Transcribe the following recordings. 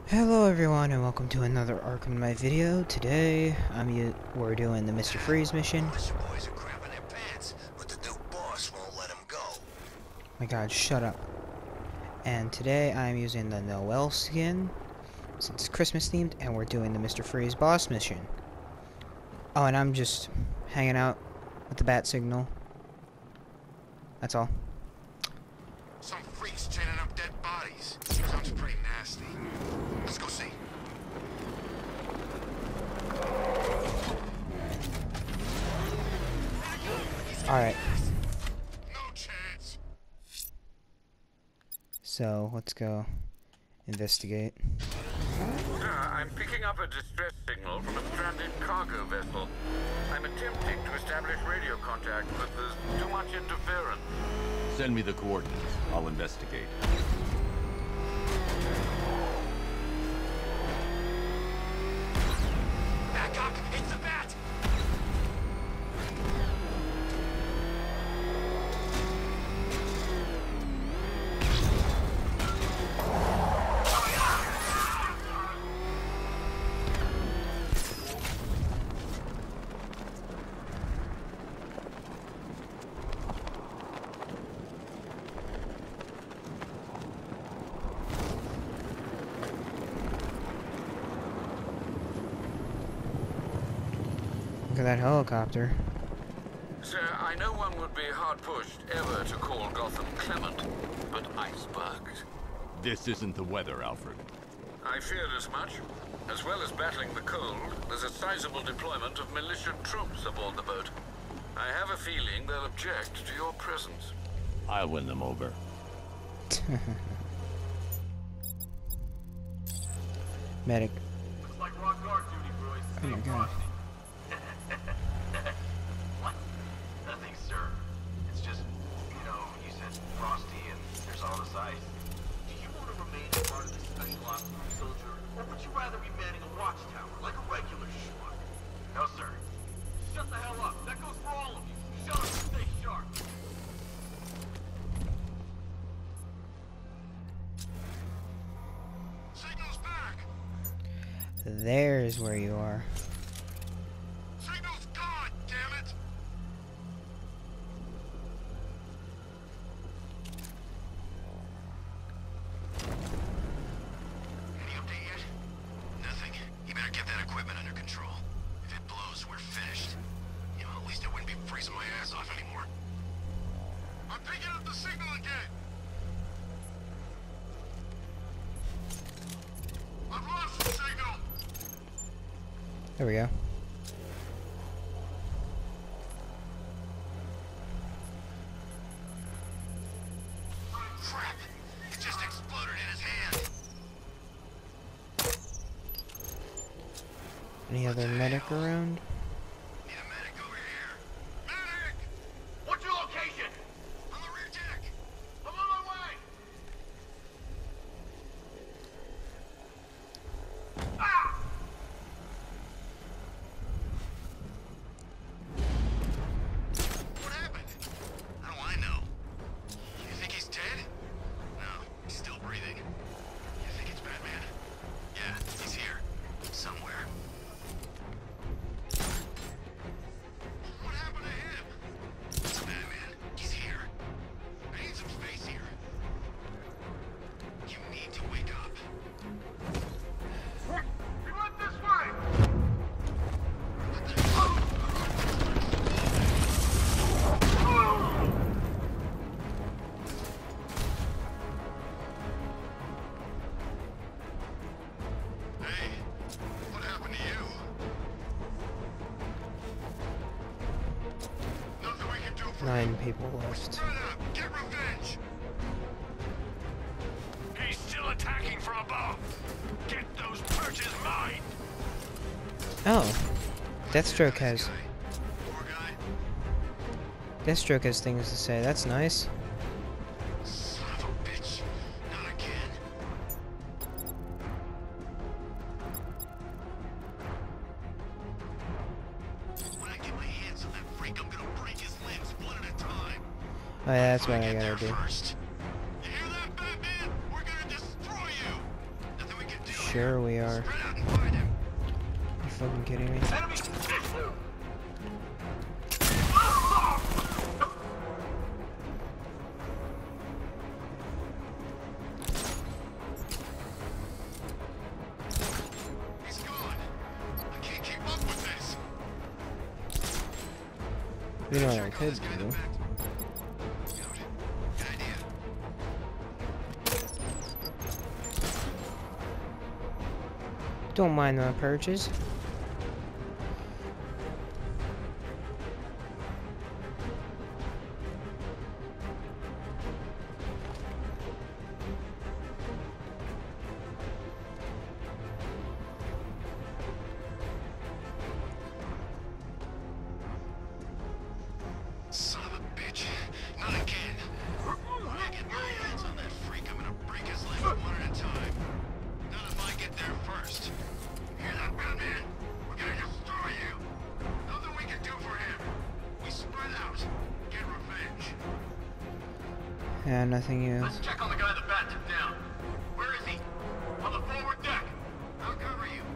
Hello everyone and welcome to another Arkham Knight video. Today we're doing the Mr. Freeze mission. These boys are crapping their pants, but the new boss won't let them go. My god, shut up. And today I'm using the Noel skin, since it's Christmas themed, and we're doing the Mr. Freeze boss mission. Oh, and I'm just hanging out with the bat signal. That's all. Some freaks chaining up dead bodies. Sounds pretty nasty. Let's go see. Alright, No chance. so let's go investigate. I'm picking up a distress signal from a stranded cargo vessel. I'm attempting to establish radio contact, but there's too much interference. Send me the coordinates. I'll investigate. Back up! It's the bat! Look at that helicopter. Sir, I know one would be hard-pushed ever to call Gotham clement, but icebergs. This isn't the weather, Alfred. I feared as much. As well as battling the cold, there's a sizable deployment of militia troops aboard the boat. I have a feeling they'll object to your presence. I'll win them over. Medic. Looks like we're on guard duty, boys. Oh my god. What? Nothing, sir. It's just, you said frosty and there's all this ice. Do you want to remain a part of this special ops group, soldier? Or would you rather be manning a watchtower like a regular schmuck? No, sir. Shut the hell up. That goes for all of you. Shut up and stay sharp. Signal's back! There's where you are. Signal's gone, damn it! Any update yet? Nothing. You better get that equipment under control. If it blows, we're finished. At least I wouldn't be freezing my ass off anymore. I'm picking up the signal again! I've lost the signal! There we go. Crap! It just exploded in his hand! Any other medic around? Need a medic over here. Medic! What's your location? On the rear deck! I'm on my way. Ah! What happened? How do I know? You think he's dead? No, he's still breathing. You think it's Batman? Yeah, he's here. Somewhere. What happened to him? It's Batman. He's here. I need some space here. You need to wake up. We went this way. Hey, what happened to you? Nothing we can do for 9 people left. Spread up! Get revenge! He's still attacking from above. Get those perches mine. Oh, Deathstroke has Poor guy. Deathstroke has things to say. That's nice. Son of a bitch. Not again. When I get my hands on that freak, I'm gonna break his limbs one at a time. Oh yeah, that's If I what I get gotta there do. first. You hear that, Batman? We're gonna destroy you. Nothing we can do. Sure we are. Spread out and find him. You fucking kidding me? Enemy! He's gone. I can't keep up with this. You know what I Check out could this guy in the do? back. Good. Good idea. Don't mind the purchase. Son of a bitch. Not again. When I get my hands on that freak, I'm gonna break his legs one at a time. Not if I get there first. Hear that, Batman? We're gonna destroy you. Nothing we can do for him. We spread out. Get revenge. Yeah, nothing you. Let's check on the guy the bat took down. Where is he? On the forward deck. I'll cover you.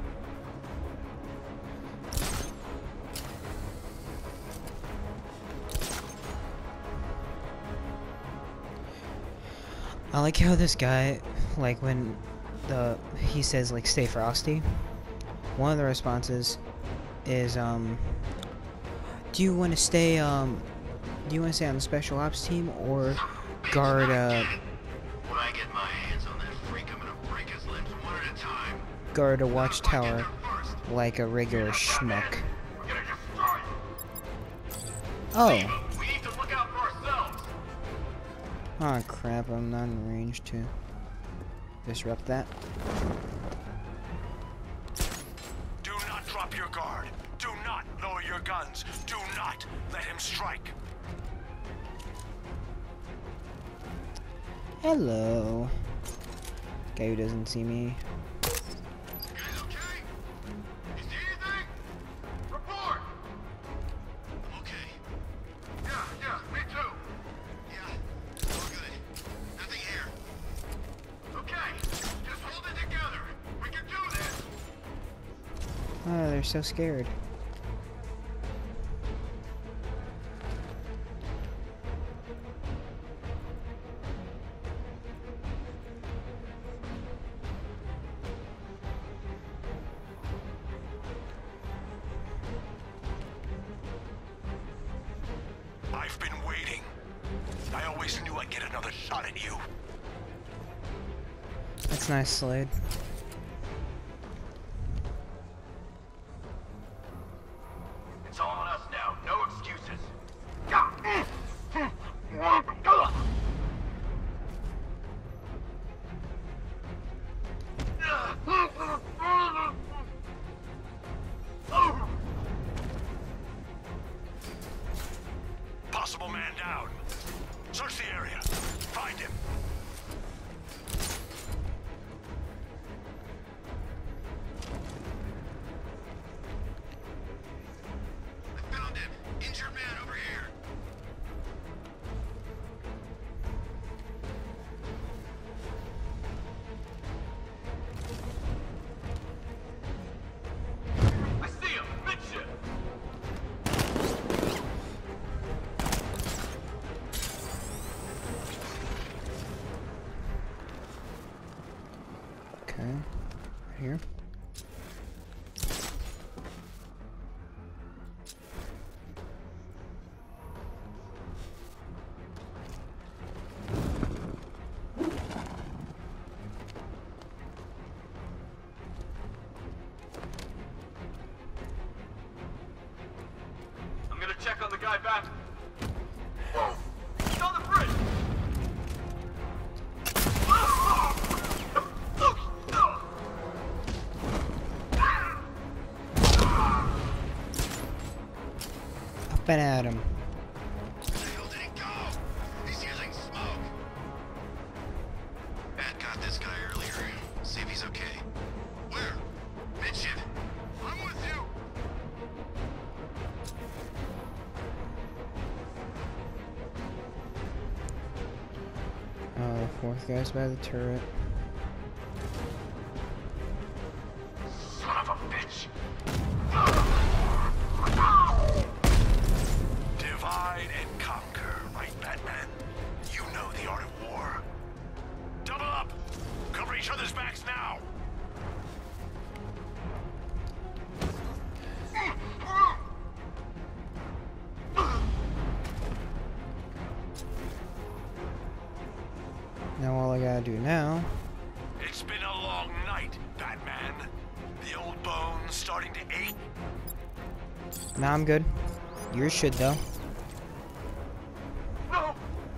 I like how this guy, like when he says like stay frosty, one of the responses is do you want to stay on the special ops team or guard When I get my hands on that freak, I'm gonna break his limbs one at a time. guard a Not if I get watchtower there first. like a regular schmuck? We're gonna destroy you. Oh, We need to look out for ourselves. oh crap! I'm not in range to disrupt that. Do not drop your guard. Do not lower your guns. Do not let him strike. Hello, guy who doesn't see me. You guys okay? You see anything? Report. I'm okay. Yeah, me too. Yeah, all good. Nothing here. Okay, just hold it together. We can do this. Oh, they're so scared. I've been waiting. I always knew I'd get another shot at you. That's nice, Slade. It's all on us now. No excuses. Possible man down. Search the area. Find him. I found him. Injured man over here. I see him. Midship. Okay, right here. I'm gonna check on the guy back. Whoa! He's on the bridge! Up and at him. Where the hell did he go? He's using smoke. Bat got this guy earlier. See if he's okay. Where? Midship. I'm with you. Oh, fourth guy's by the turret. bitch! Divide and conquer, right, Batman? You know the art of war. Double up! Cover each other's backs now! Now all I gotta do now... It's been a long night, Batman. The old bones starting to ache. Nah, I'm good. Yours should, though. No!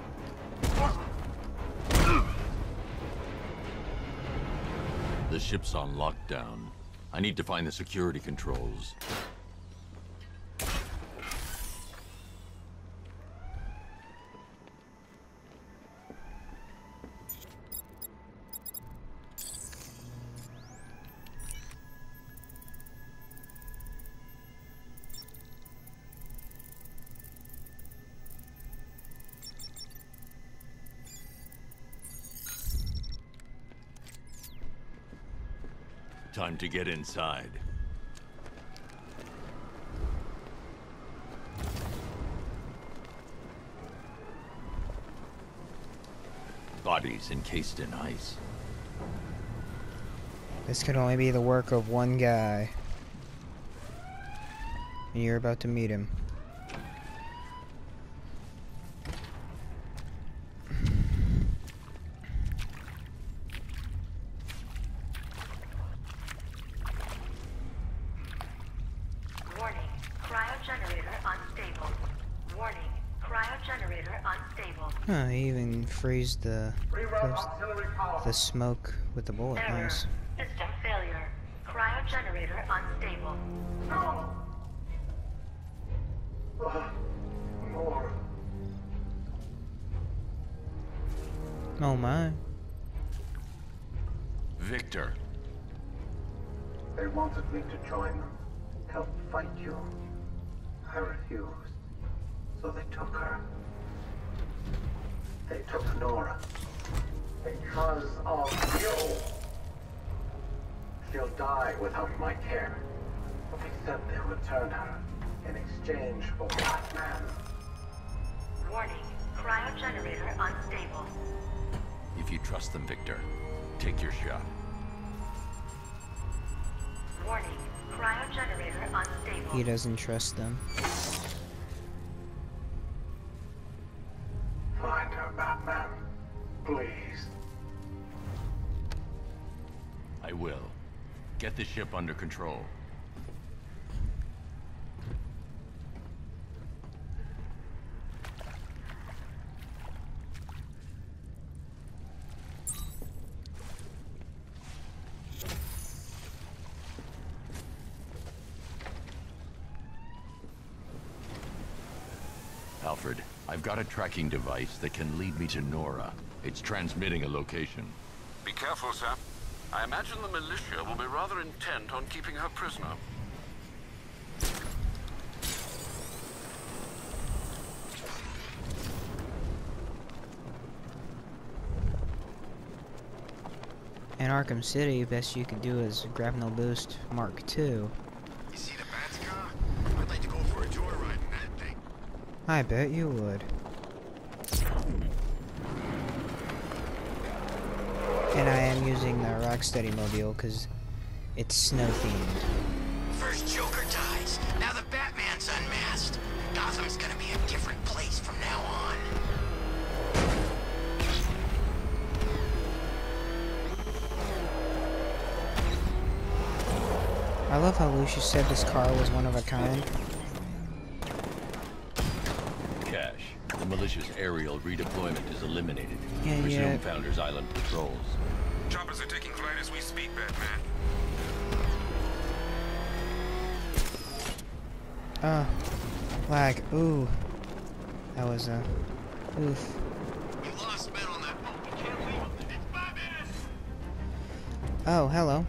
The ship's on lockdown. I need to find the security controls. Time to get inside. Bodies encased in ice. This could only be the work of one guy. And you're about to meet him. Warning, cryogenerator unstable. Warning, cryogenerator unstable. Huh, he even freeze the smoke with the bullet. Error. Nice. System failure. Cryogenerator unstable. More. Oh my. Victor. They wanted me to join them, help fight you. I refused, so they took her. They took Nora. Because of you. She'll die without my care. But they said they'll return her in exchange for Batman. Warning, cryogenerator unstable. If you trust them, Victor, take your shot. Warning, cryogenerator unstable. He doesn't trust them. Find her, Batman. Please. I will. Get the ship under control. Alfred, I've got a tracking device that can lead me to Nora. It's transmitting a location. Be careful, sir. I imagine the militia will be rather intent on keeping her prisoner. In Arkham City, best you can do is Grapnel Boost Mark II. You see the Bat's car? I'd like to go for a joyride in that thing. I bet you would. And I am using the Rocksteady Mobile because it's snow themed. First Joker dies. Now the Batman's unmasked. Gotham's gonna be a different place from now on. I love how Lucius said this car was one of a kind. Cash. The militia's aerial redeployment is eliminated. Yeah, Resume yeah. Founders Island patrols. Choppers are taking flight as we speak, Batman. Lag. Ooh. That was a... oof. We lost men on that boat. We can't leave them. It's Batman! Oh, hello.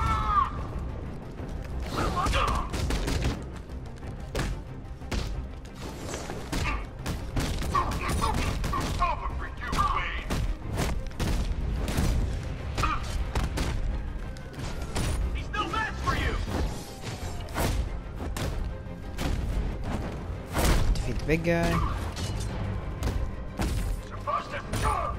Over for you, Wayne! He's no match for you! big guy. Supposed to go.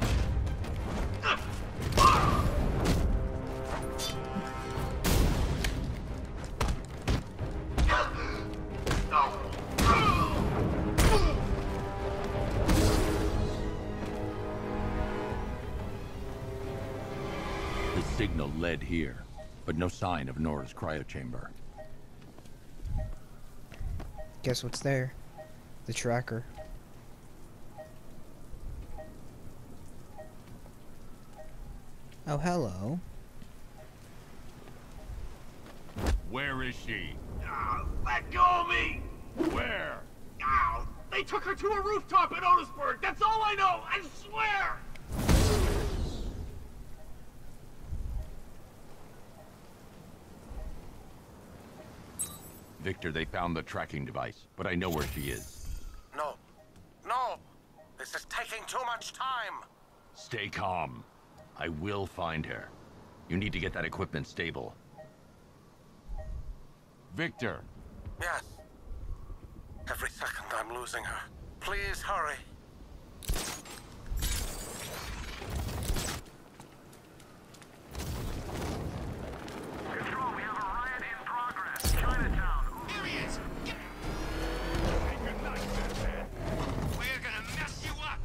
The signal led here, but no sign of Nora's cryochamber. Guess what's there? The tracker. Oh, hello. Where is she? Let go of me! Where? Ow! They took her to a rooftop in Otisburg! That's all I know! I swear! Victor, they found the tracking device, but I know where she is. No. No! This is taking too much time! Stay calm. I will find her. You need to get that equipment stable. Victor! Yes. Every second I'm losing her. Please hurry. Control, we have a riot in progress. Chinatown. Here he is. Good night, Batman. We're gonna mess you up.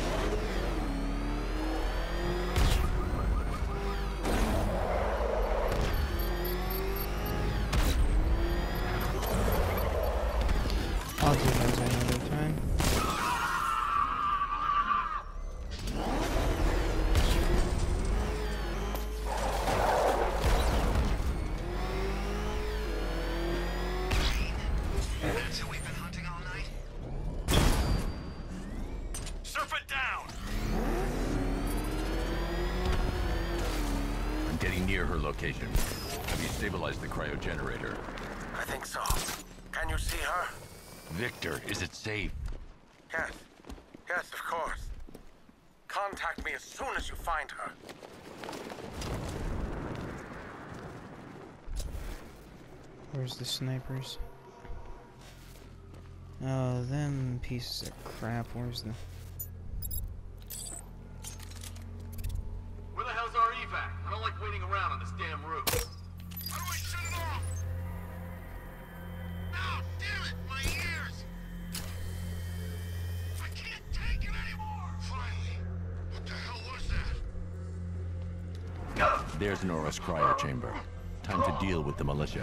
I'll do those another time. That's who we've been hunting all night? Surf it down! I'm getting near her location. Have you stabilized the cryogenerator? I think so. Can you see her? Victor, is it safe? Yes. Yes, of course. Contact me as soon as you find her. Where's the snipers? Oh, them pieces of crap. Where's the... Where the hell's our evac? I don't like waiting around on this damn roof. How do I shut it off? No, damn it, my ears! I can't take it anymore! Finally! What the hell was that? There's Nora's cryochamber. Time to deal with the militia.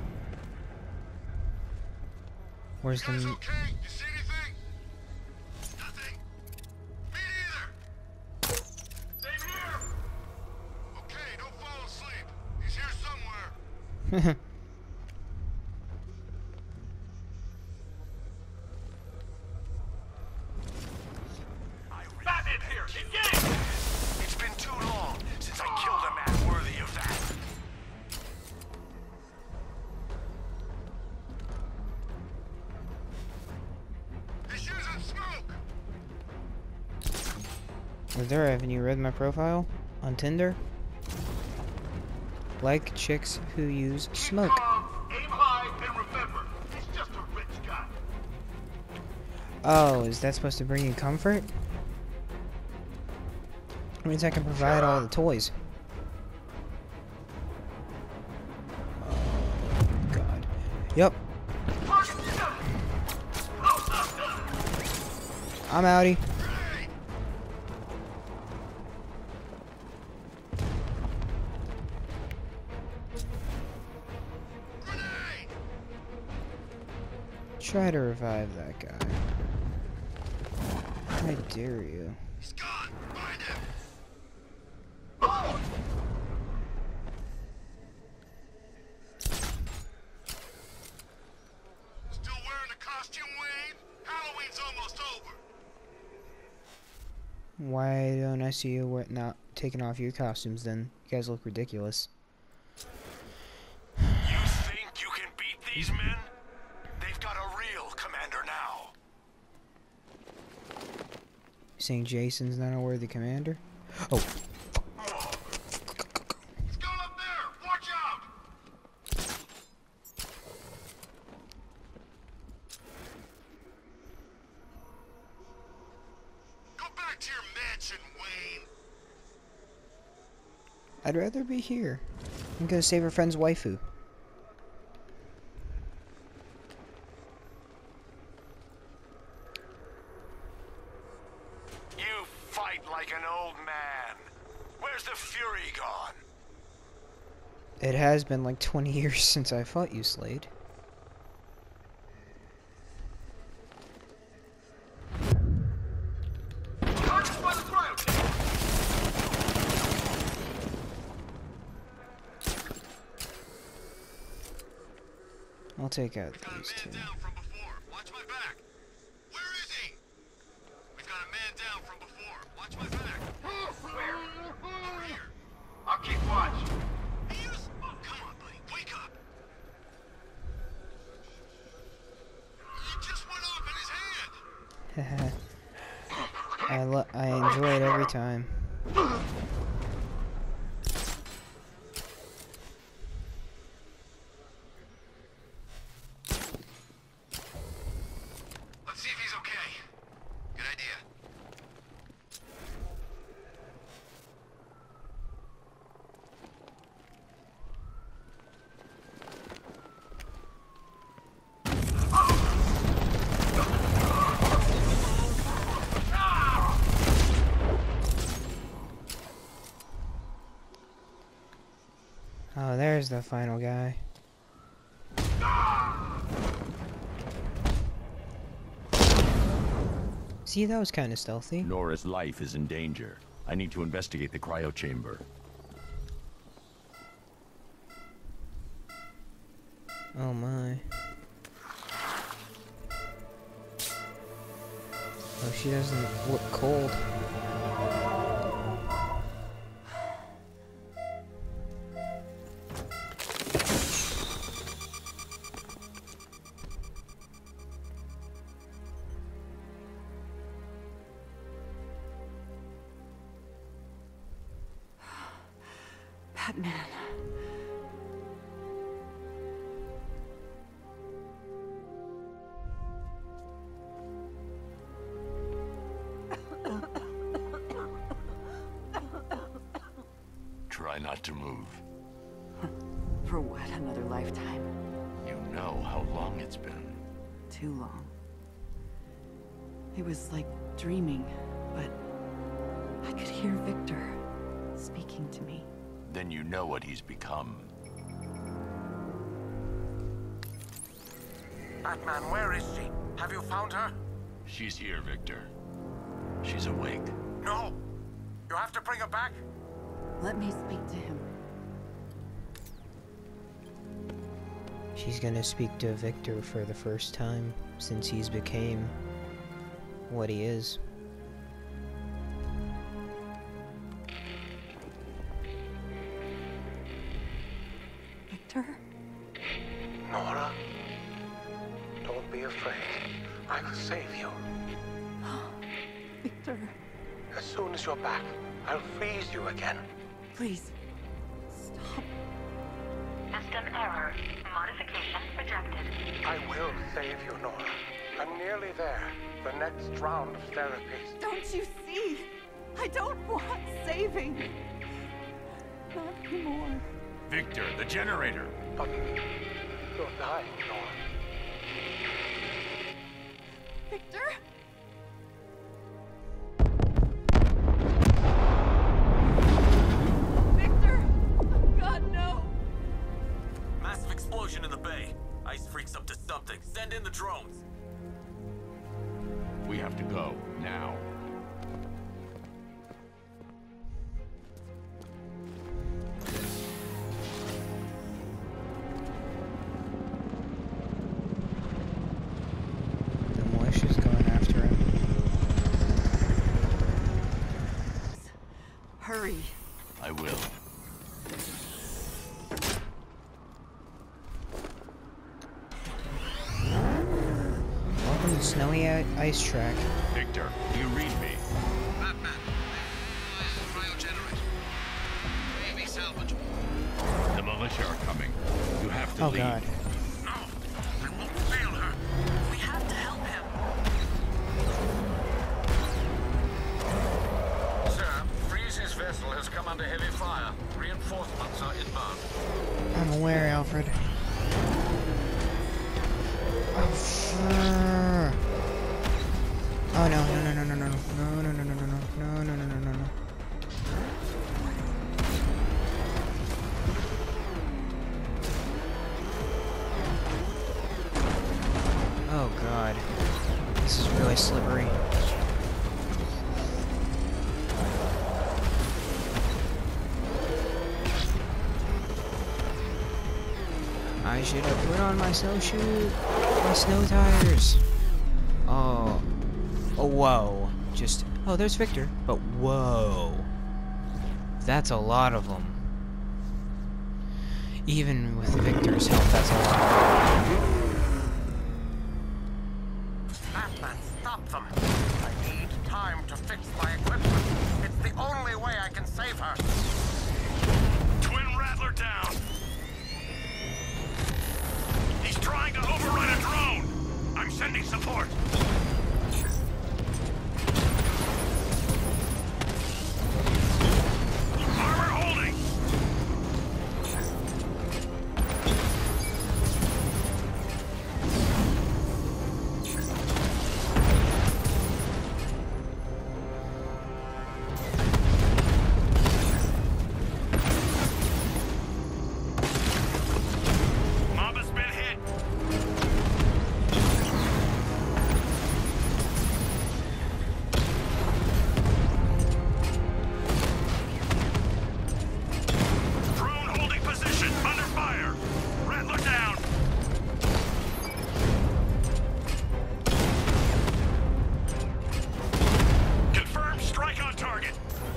Where's the... Guys okay? You see anything? Nothing. Me neither. Same here. Okay, don't fall asleep. He's here somewhere. Batman's here! Engage! It's been too long since I killed a man worthy of that. He's using smoke. There, haven't you read my profile on Tinder? Like chicks who use smoke. Calm, aim high, and remember, he's just a rich guy. Oh, is that supposed to bring you comfort? It means I can provide all the toys. Oh, God. Yep. I'm outie. Grenade! Try to revive that guy. I dare you. He's gone. Find him. Still wearing the costume, Wayne? Halloween's almost over. Why don't I see you not taking off your costumes then? You guys look ridiculous. You think you can beat these men? They've got a real commander now. Saying Jason's not a worthy commander? Oh, He's going up there. Watch out. I'd rather be here. I'm gonna save her friend's waifu. You fight like an old man. Where's the fury gone? It has been like 20 years since I fought you, Slade. Targets by the cryo tank. I'll take out Got a these two. man down from before. Watch my back. Where is he? We've got a man down from before. Watch my back. Where? Over here. I'll keep watch. He is. Oh, come on, buddy. Wake up. It just went off in his hand. I enjoy it every time. Let's see if he's okay. Good idea. Oh, there's the final guy. See, that was kind of stealthy. Nora's life is in danger. I need to investigate the cryo chamber. Oh my. Oh, she doesn't look cold. Batman. Try not to move. For what, another lifetime? You know how long it's been. Too long. It was like dreaming, but I could hear Victor speaking to me. Then you know what he's become. Batman, where is she? Have you found her? She's here, Victor. She's awake. No. You have to bring her back. Let me speak to him. She's gonna speak to Victor for the first time since he's became what he is. Victor? Nora, don't be afraid. I will save you. Victor, As soon as you're back, I'll freeze you again. please, stop. System error. Modification rejected. I will save you, Nora. I'm nearly there. The next round of therapies. Don't you see? I don't want saving. Not anymore. Victor, the generator! But you're dying, Nora. Victor? Victor! God, no! Massive explosion in the bay. Ice freaks up to something. Send in the drones. We have to go, now. The militia's going after him. Hurry. I will. Welcome to Snowy Ice Track. Victor, do you read me? Batman. Cryogenerator. Maybe salvageable. The militia are coming. You have to Oh leave. god. No. I won't fail her. We have to help him. Sir, Freeze's vessel has come under heavy fire. Reinforcements god. Oh no, no, no, no, no, no, no, no, no, no, no, no, no, no, no, no, no. Oh god. This is really slippery. I should have put on my snowshoe, my snow tires. Oh, oh, whoa! Just there's Victor. But whoa, that's a lot of them. Even with Victor's help, that's a lot. Batman, stop them! I need time to fix my equipment. It's the only way I can save her. Twin Rattler down. He's trying to overrun a drone. I'm sending support. Armor holding. Mama's been hit. Drone holding position, under fire. Rattler down. Confirmed strike on target.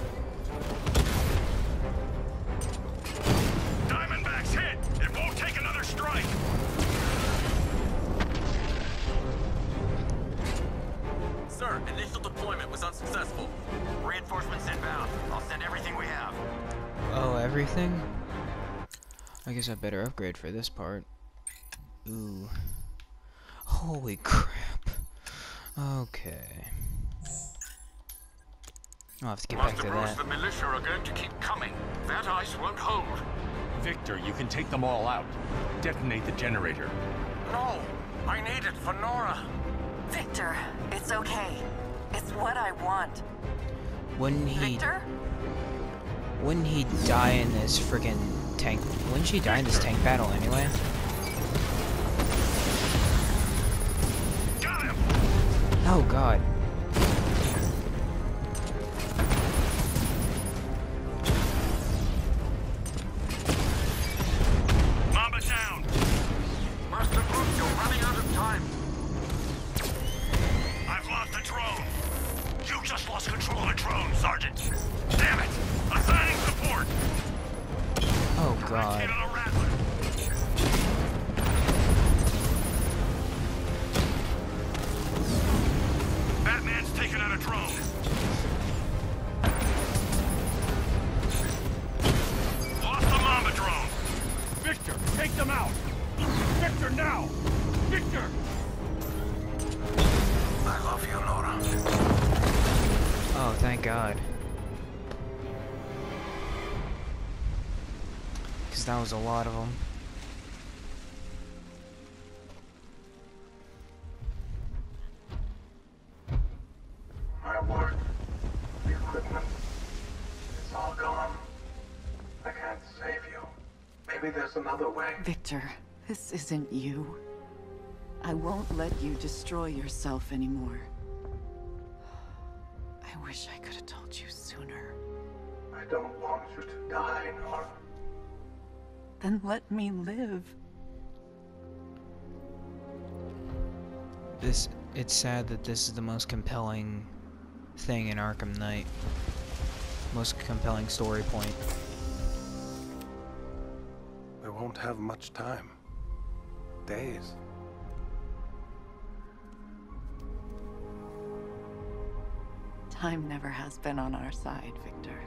Diamondback's hit. It won't take another strike. Sir, initial deployment was unsuccessful. Reinforcements inbound. I'll send everything we have. Oh, everything? I guess I better upgrade for this part. Ooh. Holy crap. Okay. I'll have to get back Master to Bruce, that. the militia are going to keep coming. That ice won't hold. Victor, you can take them all out. Detonate the generator. No, I need it for Nora. Victor, it's okay. It's what I want. Wouldn't he Victor? die in this friggin' tank? Wouldn't she die in this tank battle anyway? Got him. Oh god. Mamba down. Master Bruce, you're running out of time. I've lost the drone. You just lost control of the drone, Sergeant. Damn it! Assigning support. Oh Hit god. on a Rattler. Batman's taking out a drone. Lost the Mamba drone. Victor, take them out! Victor, now! Victor! I love you, Nora. Oh, thank god. Because that was a lot of them. My work, the equipment, it's all gone. I can't save you. Maybe there's another way. Victor, this isn't you. I won't let you destroy yourself anymore. I wish I could have told you sooner. I don't want you to die, Nora. Then let me live. It's sad that this is the most compelling thing in Arkham Knight. Most compelling story point. We won't have much time. Days. Time never has been on our side, Victor.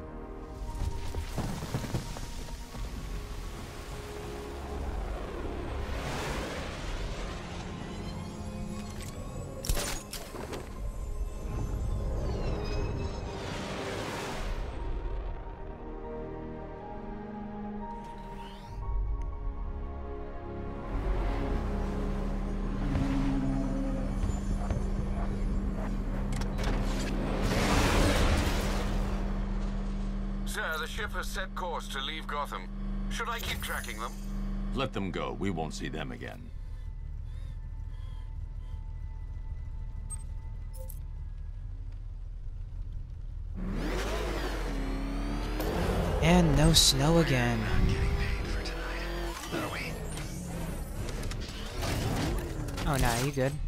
ship has set course to leave Gotham. Should I keep tracking them? Let them go. We won't see them again. And no snow again. Getting paid for tonight. Are we? Oh, nah, you good.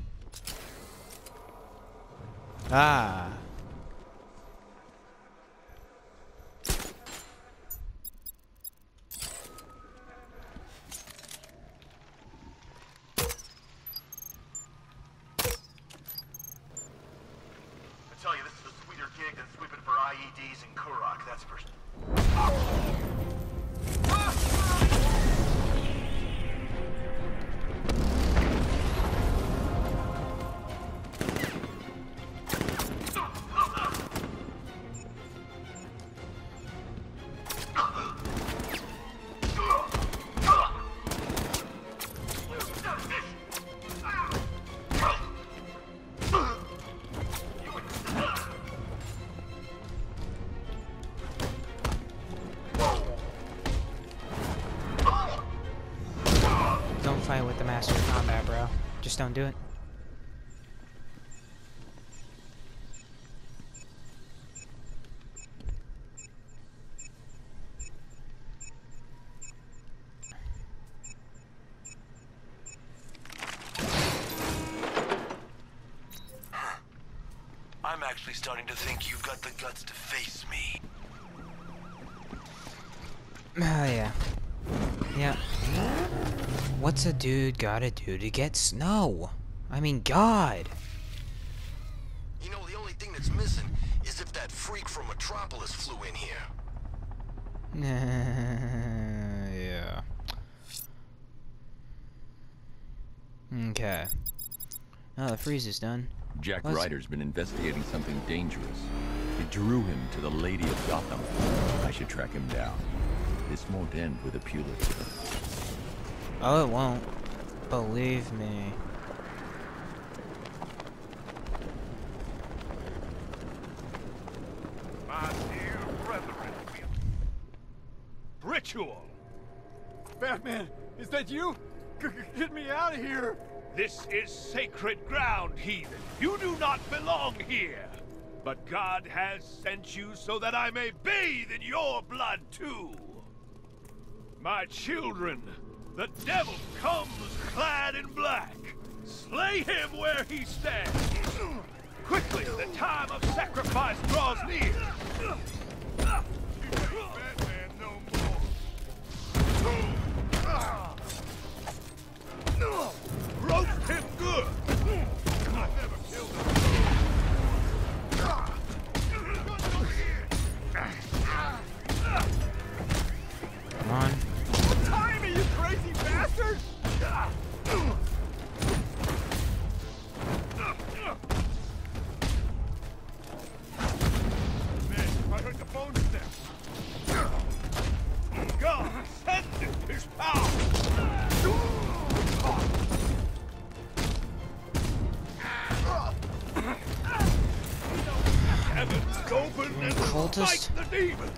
Ah. I tell you, this is a sweeter gig than sweeping for IEDs in Kurok, that's for... Don't fight with the Master of Combat, bro. Just don't do it. I'm actually starting to think you've got the guts to face me. Oh, yeah. Yeah. What's a dude gotta do to get snow? I mean, God. You know, the only thing that's missing is if that freak from Metropolis flew in here. Yeah. Okay. Oh, the freeze is done. Jack Let's- Ryder's been investigating something dangerous. It drew him to the Lady of Gotham. I should track him down. This won't end with a Pulitzer. Oh, it won't. Believe me. My dear brethren, ritual. Batman, is that you? Get me out of here! This is sacred ground, heathen. You do not belong here. But God has sent you so that I may bathe in your blood too. My children, the devil comes clad in black. Slay him where he stands. Quickly, the time of sacrifice draws near. Batman no more. Roast him good. I never killed him. Come on. Tie me, you crazy bastard! Man, I heard the bone snap. God, send his power. Heavens open and Cultist. fight the demon.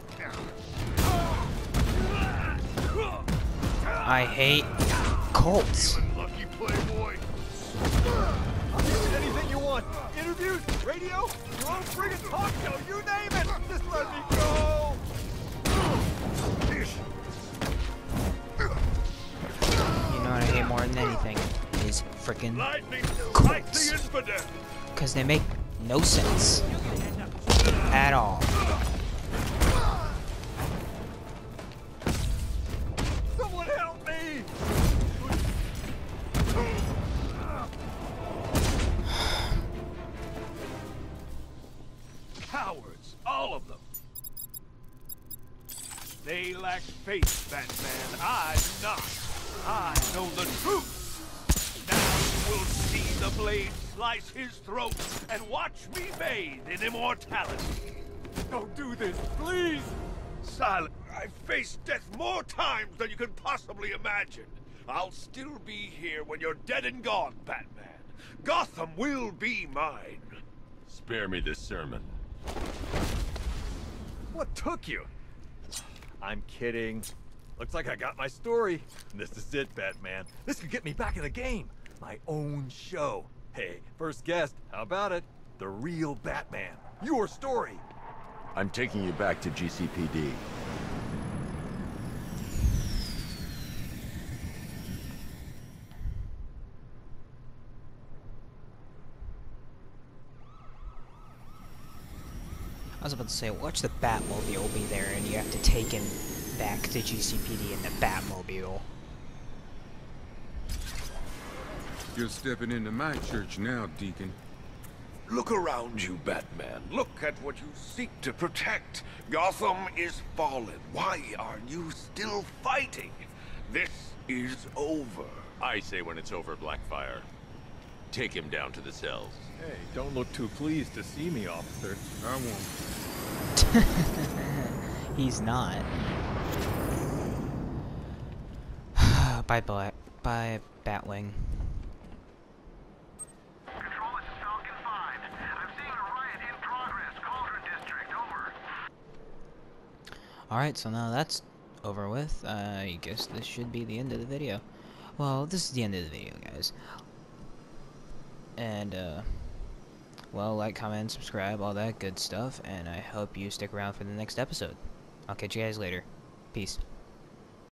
I hate cults. Lucky playboy. Anything you want. Interviews, radio, your own friggin' talk show, you name it! Just let me go! You know what I hate more than anything is freaking Lightning strike cults. the infidel. Because they make no sense at all. Someone help me! Cowards, all of them. They lack faith, Batman. I do not. I know the truth. Now you will see the blade slice his throat and watch me bathe in immortality. Don't do this, please! Silent. I've faced death more times than you can possibly imagine. I'll still be here when you're dead and gone, Batman. Gotham will be mine. Spare me this sermon. What took you? I'm kidding. Looks like I got my story. This is it, Batman. This could get me back in the game. My own show. Hey, first guest, how about it? The real Batman. Your story. I'm taking you back to GCPD. I was about to say, watch the Batmobile be there, and you have to take him back to GCPD in the Batmobile. You're stepping into my church now, Deacon. Look around you, Batman. Look at what you seek to protect. Gotham is fallen. Why are you still fighting? This is over. I say when it's over, Blackfire. Take him down to the cells. Hey, don't look too pleased to see me, officer. I won't. He's not. Bye, Batwing. Control, this is Falcon 5. I'm seeing a riot in progress. Cauldron District, over. Alright, so now that's over with. I guess this should be the end of the video. Well, this is the end of the video, guys. And, well, like, comment, subscribe, all that good stuff, and I hope you stick around for the next episode. I'll catch you guys later. Peace.